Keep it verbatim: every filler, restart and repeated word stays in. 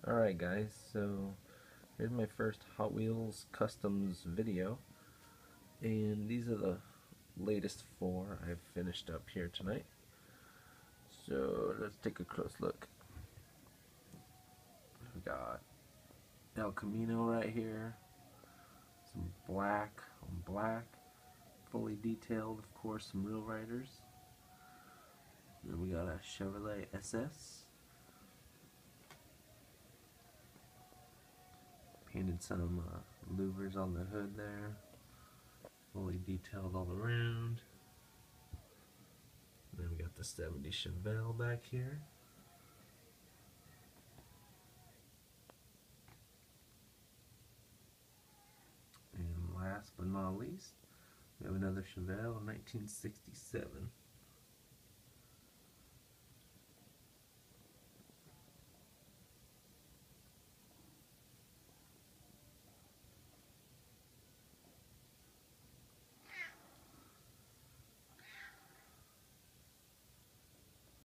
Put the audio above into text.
Alright guys, so here's my first Hot Wheels Customs video, and these are the latest four I've finished up here tonight. So let's take a close look. We got El Camino right here, some black on black, fully detailed, of course, some real riders. Then we got a Chevrolet S S. Painted some uh, louvers on the hood there, fully detailed all around. And then we got the seventy Chevelle back here. And last but not least, we have another Chevelle, nineteen sixty-seven.